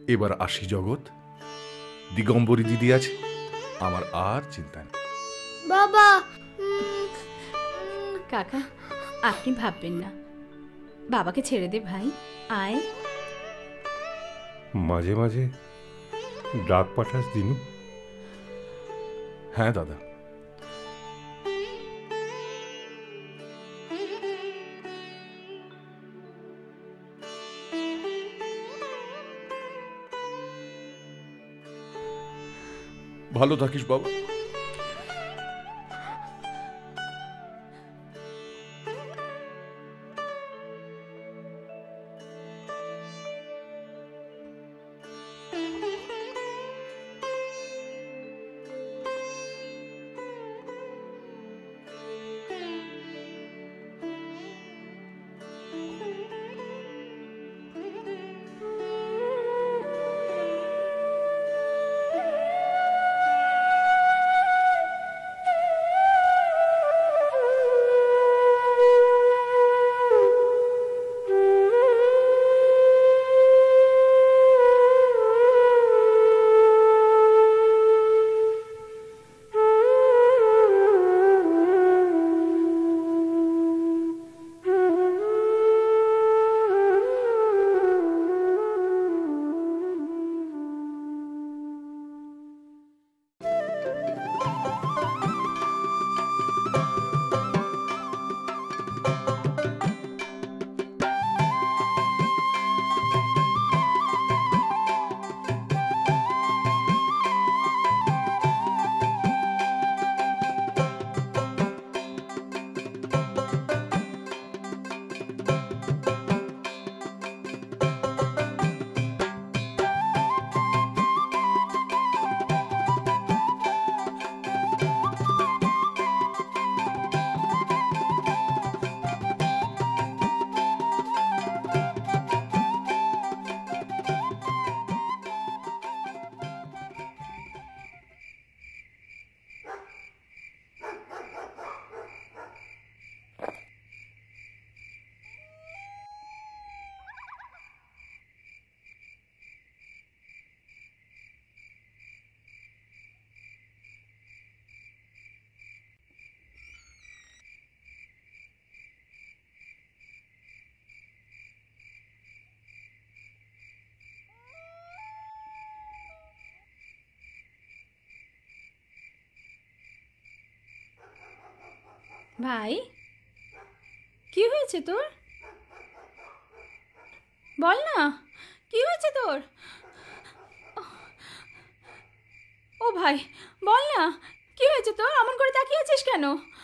এবার আসি জগৎ, দিগম্বরী দিদি আছে, আমার আর চিন্তা নেই। বাবা কাকা, আপনি ভাববেন না, বাবাকে ছেড়ে দে ভাই, আয়। মাঝে মাঝে ডাক পাঠাস দিনু? হ্যাঁ দাদা। ভালো থাকিস বাবা। ভাই, কি হয়েছে তোর? বল না, কি হয়েছে তোর? ও ভাই, বল না, কি হয়েছে তোর? অমন করে তাকিয়ে আছিস কেন?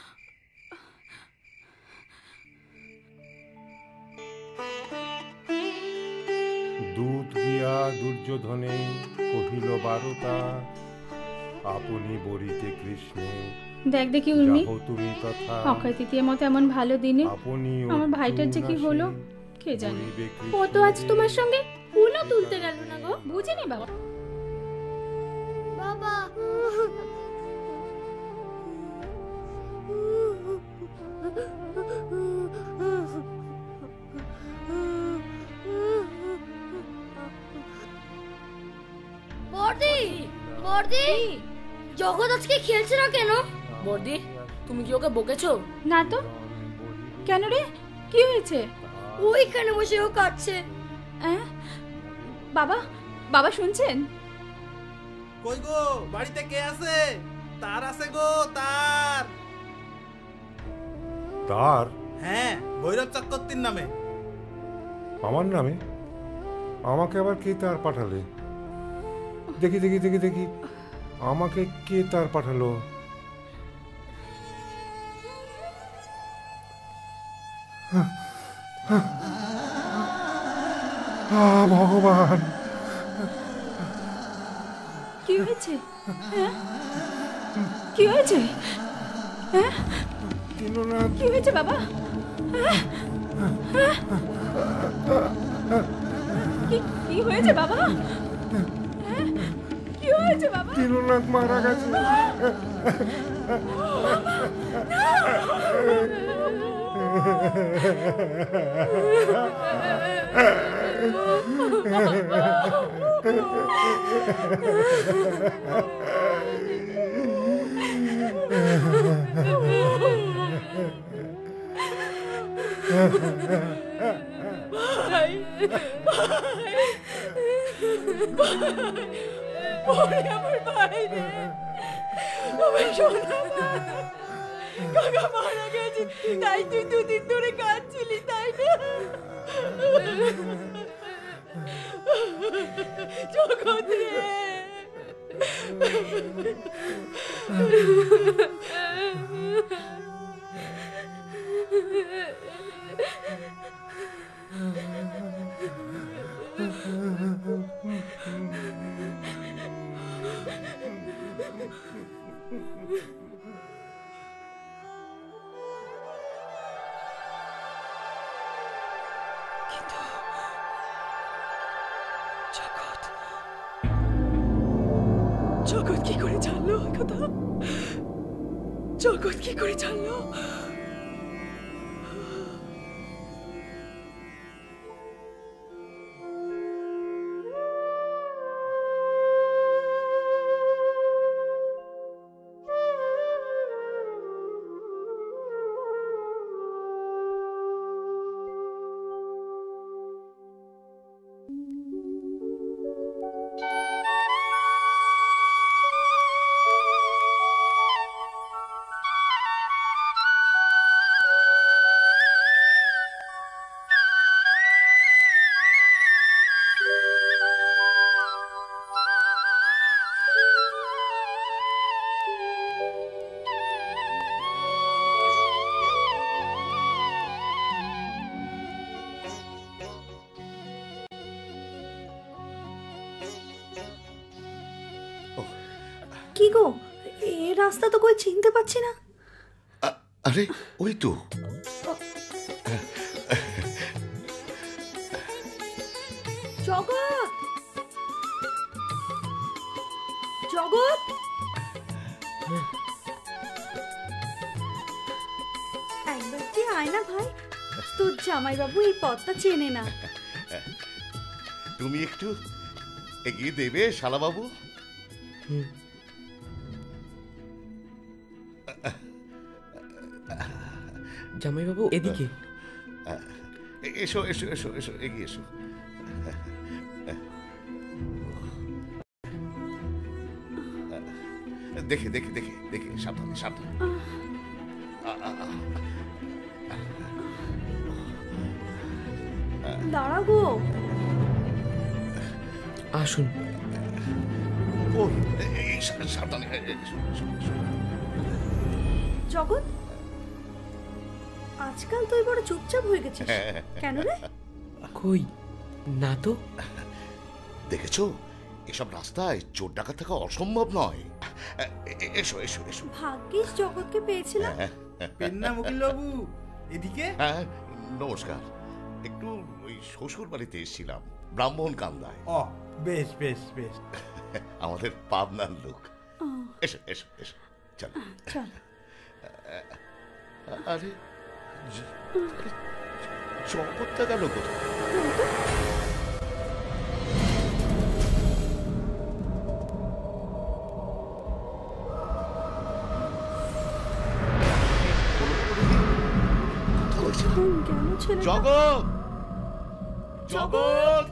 দূত গিয়া দুর্যোধনে কহিল বারতা, আপনি বরিতে কৃষ্ণে দেখ দেখি উর্মি, তুমি তথা অক্ষয় তৃতীয়ার মতো এমন ভালো দিনে আপনি আমার ভাইটার যে কি হলো কে জানে। ও তো আজ তোমার সঙ্গে ফুলও তুলতে গেল না গো। বুঝিনি বাবা। বাবা বর্দি, বর্দি, জগৎ আজকে খেলছে না কেন? বর্দি, তুমি কি ওকে বকেছো? না তো, কেন রে, কি হয়েছে? ওইখানে বসে ও কাঁদছে। বাবা, বাবা শুনছেন? কই গো, বাড়িতে কে আছে? তার আছে গো, তার। তার? হ্যাঁ, ভৈরব চক্রবর্তীর নামে। আমার নামে? আমাকে আবার কে তার পাঠালে? দেখি দেখি দেখি দেখি, আমাকে কে তার পাঠালো? ভগবান, কি হয়েছে? কি হয়েছে? কি হয়েছে বাবা? কি হয়েছে বাবা? কি হয়েছে বাবা? দীননাথ মারা গেছে। ভাই ওরে আমার ভাই রে, আমার সোনা ভাই। কাকা মারা গেছে, তাই তুই দুদিন ধরে কাঁদছিলি, তাই না? জগৎ রে, জগৎ কি করে জানলো কথা? জগৎ কি করে জানলো? কি গো, এ রাস্তা তো কই চিনতে পারছি না। আরে ওই তো জগৎ, জগৎ, একবার কি আয় না ভাই, তোর জামাইবাবু এই পথটা চেনে না। তুমি একটু এগিয়ে দেবে শালাবাবু। জামাইবাবু এদিকে এসো এসো এসো এসো, এগিয়ে এসো। দেখে দেখে দেখে দেখে, সাবধানে সাবধানে। দাঁড়া গো, আসুন। ও সাবধানে, এসো, এসো, এসো। জগৎ, আজকাল তুই বড় চুপচাপ হয়ে গেছিস কেন রে? কই না তো। দেখেছো, এসব রাস্তায় চোর ডাকাত থাকা অসম্ভব নয়। এসো এসো এসো। ভাগ্যিস জগৎকে পেয়েছিলাম। পেন্না মুকিল বাবু, এদিকে। হ্যাঁ, নমস্কার। একটু ওই শ্বশুর বাড়িতে এসেছিলাম, ব্রাহ্মণ কান্দায়। ও বেশ বেশ বেশ। আমাদের পাবনার লোক। ও, এসো এসো এসো, চলো। চল। আরে জগৎটা গেল কোথায়? কেন ছেলে? জগৎ, জগৎ,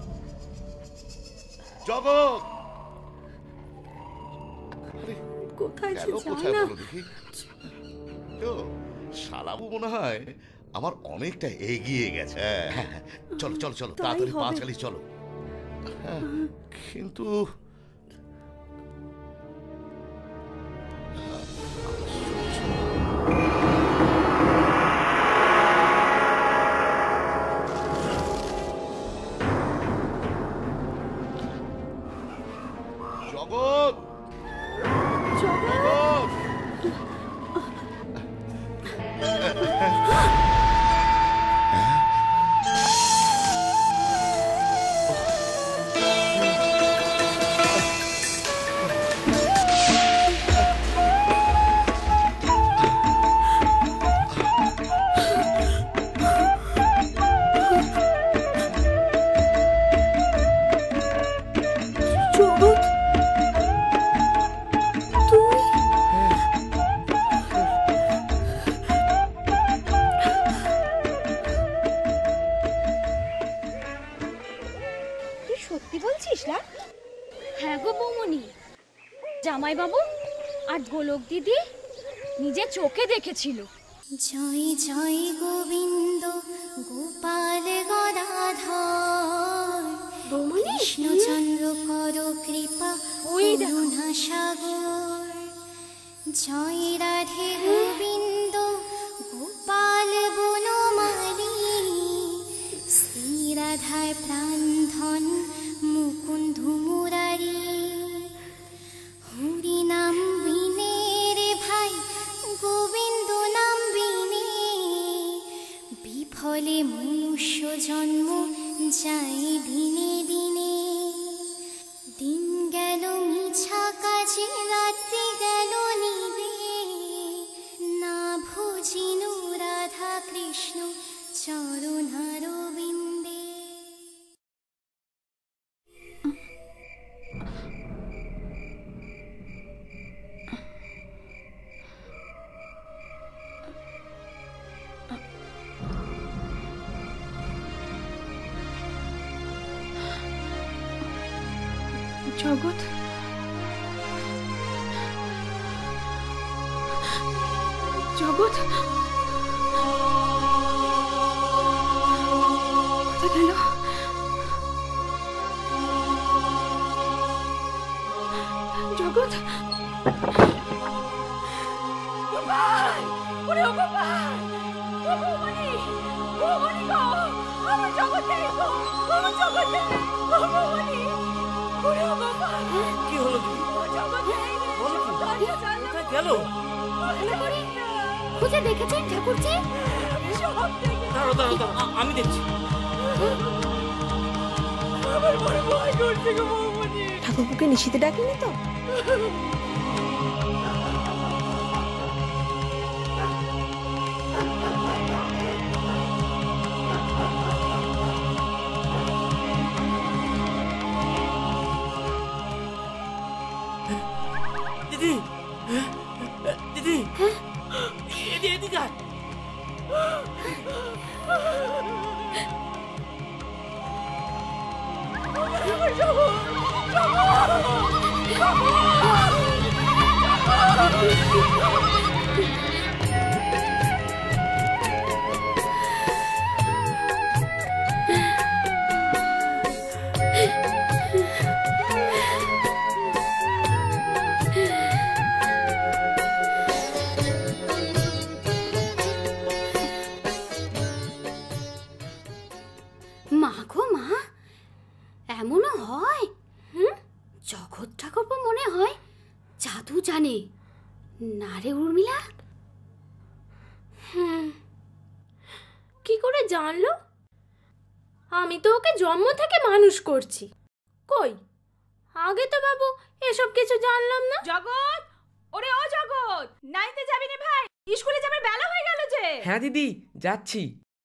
জগৎ! আরে কোথায় গেল ছিল কোথায় না? বলো দেখি তো। শালাবু মনে হয় আমার অনেকটা এগিয়ে গেছে। হ্যাঁ, হ্যাঁ, চলো চলো চলো, তাই তাড়াতাড়ি পা হবে। চালিয়ে চলো। হ্যাঁ, কিন্তু জগৎ, জগৎ! মশলা? হ্যাঁ গো বৌমনি, জামাইবাবু আর গোলক দিদি নিজে চোখে দেখেছিল। জয় জয় গোবিন্দ গোপাল গদাধর কৃষ্ণচন্দ্র কর কৃপা করুণা সাগর। জয় রাধে গোবিন্দ গোপাল বনমালী শ্রী রাধার প্রাণধন মুকুন্দ মুরারি। হরি নাম বিনে রে ভাই গোবিন্দ নাম বিনে বিফলে মনুষ্য জন্ম যায় দিনে দিনে। দিন গেল মিছা কাজে রাত্রি গেল নিবে না ভজিনু রাধা কৃষ্ণ চরণারবিন্দে। জগৎ, জগৎ কোথায় গেল? জগৎ, গোপাল! ওরে ও গোপাল! ও বৌমনি! বৌমনি গো! আমার জগৎ নেই গো! আমার জগৎ নেই! ও বৌমনি! ওরে ও গোপাল! কি হলো দিদি? ও জগৎ নেই রে! বলো কি? দরজা জানলা কোথায় গেল? ভালো করে খুঁজে দেখেছেন ঠাকুরজি? সব দেখে দাঁড়াও দাঁড়াও দাঁড়াও, আমি দেখছি। আমার বড় ভয় করছে গো বৌমনি! ঠাকুরকে নিশিতে ডাকেনি তো? দিদি দিদি এদিকে আয়। মা গো মা, এমনও হয়? জগৎ ঠাকুর মনে হয় জাদু জানে না রে উর্মিলা? কি করে জানলো? আমি তো ওকে জন্ম থেকে মানুষ করছি। কই, আগে তো বাবু এসব কিছু জানলাম না। জগৎ! ওরে ও জগৎ! নাইতে যাবি না ভাই? স্কুলে যাবার বেলা হয়ে গেল যে। হ্যাঁ দিদি, যাচ্ছি।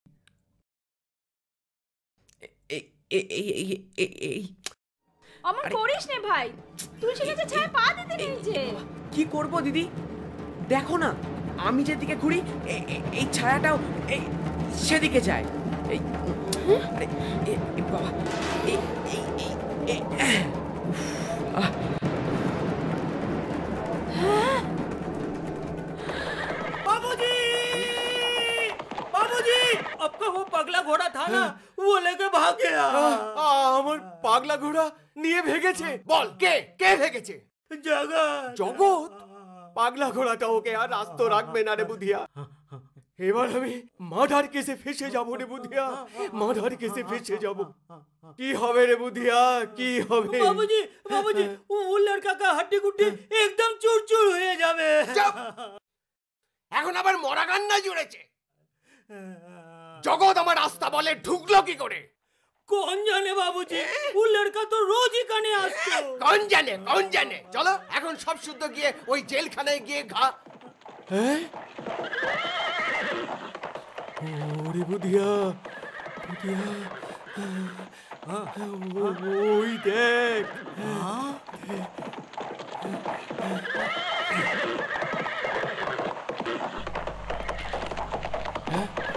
অমন করিস নে ভাই, তুলসী গাছে ছায়া পা দিতে নেই যে। কি করব দিদি, দেখো না আমি যেদিকে ঘুরি এই ছায়াটাও এই সেদিকে যায়। এই আরে বাবা, बाबूजी! बाबूजी! आपका वो पगला घोड़ा था ना, वो लेके भाग गया। আমার পাগলা ঘোড়া নিয়ে ভেগেছে? বল কে কে ভেগেছে? जगत! জগৎ? পাগলা ঘোড়াটা ওকে আর রাস্তা রাখবে না রে বুধিয়া। এবার আমি মাধার কেসে ফেসে যাবো রে বুধিয়া, মাধার কেসে ফেসে যাবো। কি হবে রে বুধিয়া, কি হবে? बाबूजी! बाबूजी! वो लड़का का हड्डी गुड्डी एकदम चूर चूर हो जावे। এখন আবার মরা গান্না জুড়েছে। জগৎ আমার রাস্তা বলে ঢুকলো কি করে? कौन जाने बाबूजी, वो लड़का तो रोज ही कने আসতো। কোন জানে কোন জানে? চলো এখন সব শুদ্ধ গিয়ে ওই জেলখানায় গিয়ে ঘা। ওরে বুধিয়া, বুধিয়া, ওই দেখ।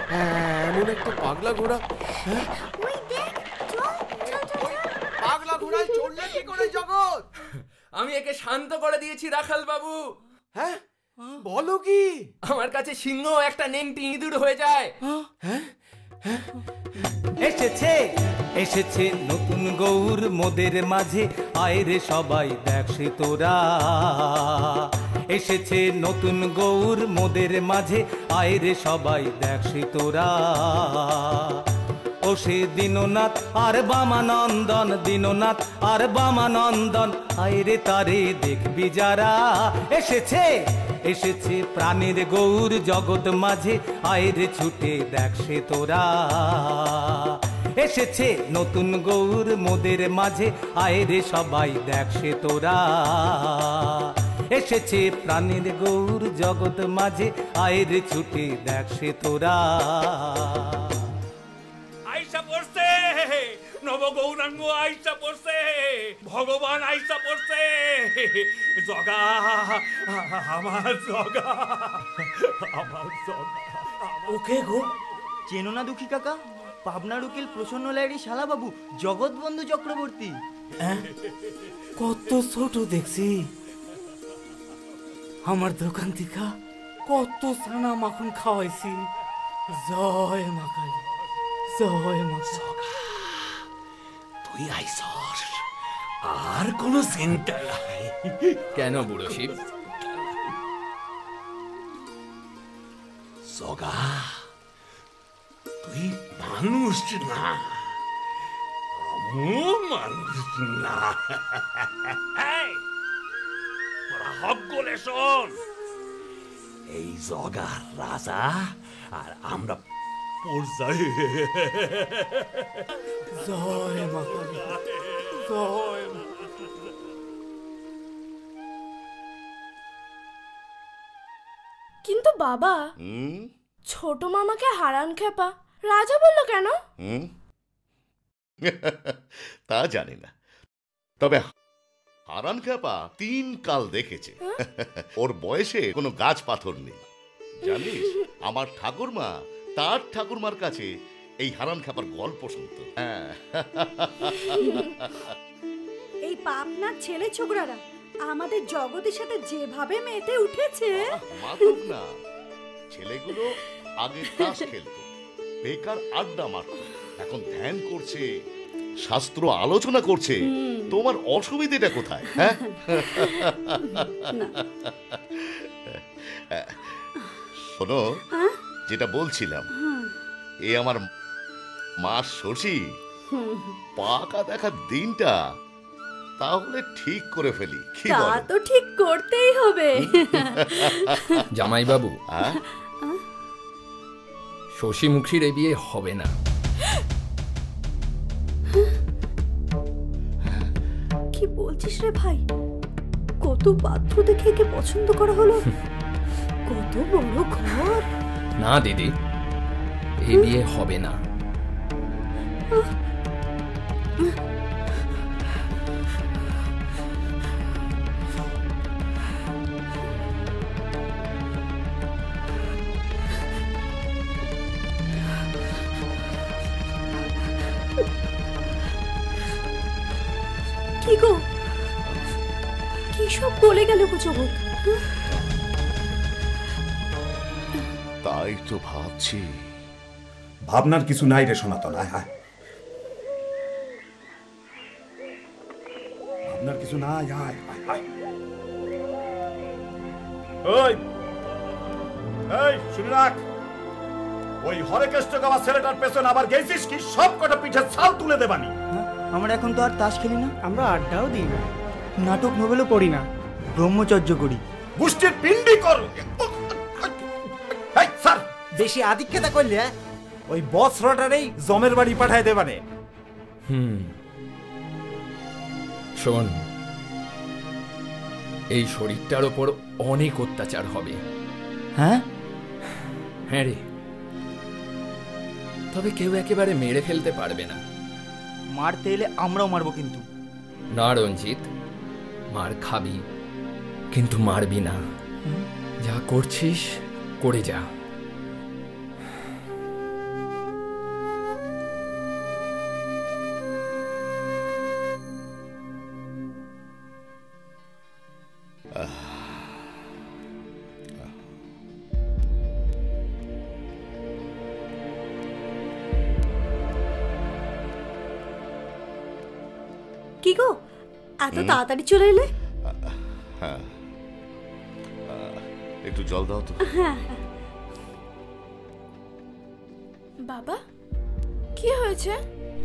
এমন একটা পাগলা ঘোড়া। ওই দেখ, চল চল চল। পাগলা ঘোড়া নৌকায় চড়লে কি করে জগৎ? আমি একে শান্ত করে দিয়েছি রাখাল বাবু। হ্যাঁ, বলো কি? আমার কাছে সিংহ একটা নেংটি ইঁদুর হয়ে যায়। এসেছে এসেছে নতুন গৌর মোদের মাঝে, আয় রে সবাই দেখ সে তোরা। এসেছে নতুন গৌর মোদের মাঝে, আয় রে সবাই দেখ সে তোরা। ও সে দীননাথ আর বামানন্দন, দীননাথ আর বামানন্দন, আয় রে তারে দেখবি যারা। এসেছে এসেছে প্রাণের গৌর জগৎ মাঝে, আয় রে ছুটে দেখ সে তোরা। এসেছে নতুন গৌর মোদের মাঝে, আয় রে সবাই দেখ সে তোরা। এসেছে প্রাণের গৌর জগৎ মাঝে, আয় রে ছুটে দেখ সে তোরা। আইসা পড়ছে নব গৌরাঙ্গ, আইসা পড়ছে ভগবান, আইসা পড়ছে জগা, আমার জগা, আমার জগা। ওকে গো, চেনো না দুঃখী কাকা? পাবনার উকিল প্রসন্ন লাইরি শালা বাবু, জগৎবন্ধু চক্রবর্তী। কত ছোট দেখছি। আমার দোকান থেকে কত ছানা মাখন খাওয়াইছি। জয় মা কালী, জয় মা। তুই আইসর, আর কোনো চিন্তা নাই। কেন বুড়ো শিব? জগা, তুই মানুষ না, মানুষ না। তোরা হক গোলে শোন, এই জগার রাজা আর আমরা প্রজা। জয় মা কালী, জয় মা। কিন্তু বাবা, ছোট মামাকে হারান খেপা রাজা বললো কেন? তা জানি না, তবে হারান খ্যাপা 3 কাল দেখেছে। ওর বয়সে কোনো গাছ পাথর নেই জানিস। আমার ঠাকুরমা তার ঠাকুরমার কাছে এই হারান খ্যাপার গল্প শুনতো। এই পাবনার ছেলে ছোকরারা আমাদের জগতের সাথে যেভাবে মেতে উঠেছে। মাতুক না, ছেলেগুলো আগে তাস খেলতো, বেকার আড্ডা মারতো, এখন ধ্যান করছে, শাস্ত্র আলোচনা করছে। তোমার অসুবিধাটা কোথায়? হ্যাঁ, শোনো যেটা বলছিলাম, এ আমার মা শশী পাকা দেখার দিনটা তাহলে ঠিক করে ফেলি। কি তা বলো? তো ঠিক করতেই হবে। জামাই বাবু, শশী মুখীর এই বিয়ে হবে না। কি বলছিস রে ভাই? কত পাত্র দেখে একে পছন্দ করা হলো, কত বড় ঘর। না দিদি, এই বিয়ে হবে না। কি গো, কি সব বলে গেল গো জগৎ? তাই তো ভাবছি। ভাবনার কিছু নাই রে সনাতন, আয় আয়। ভাবনার কিছু নাই, আয় আয় আয়। ওই এই শুনে রাখ, ওই হরেকেষ্ট গাওয়া ছেলেটার পেছনে আবার গেছিস কি? সব কটা পিঠে ছাল তুলে দেবানি। আমরা এখন তো আর তাস খেলি না, আমরা আড্ডাও দিই না, নাটক নোবেলও পড়ি না, ব্রহ্মচর্য করি। গোষ্ঠীর পিণ্ডি করো। স্যার, বেশি আধিক্যতা করলে ওই বস রটারেই জমের বাড়ি পাঠায় দেবানে। শোন, এই শরীরটার ওপর অনেক অত্যাচার হবে। হ্যাঁ হ্যাঁ রে, তবে কেউ একেবারে মেরে ফেলতে পারবে না। মারতে এলে আমরাও মারবো কিন্তু। না রঞ্জিত, মার খাবি কিন্তু মারবি না। যা করছিস করে যা। কি গো এত তাড়াতাড়ি চলে এলে? হ্যাঁ, একটু জল দাও তো। হ্যাঁ বাবা কি হয়েছে?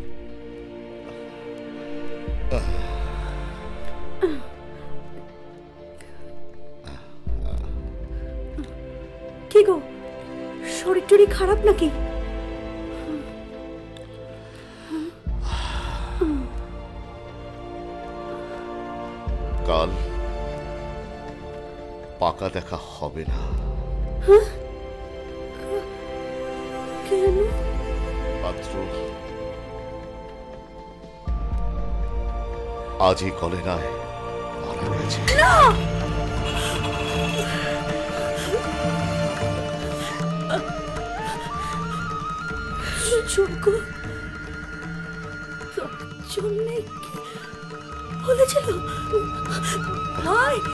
কি গো শরীর টরীর খারাপ নাকি? কাল পাকা দেখা হবে না। কেন? পাত্র আজই কলেরায় মারা গেছে। না! যোগ্য তোর জন্যে কি বলেছিল ভাই?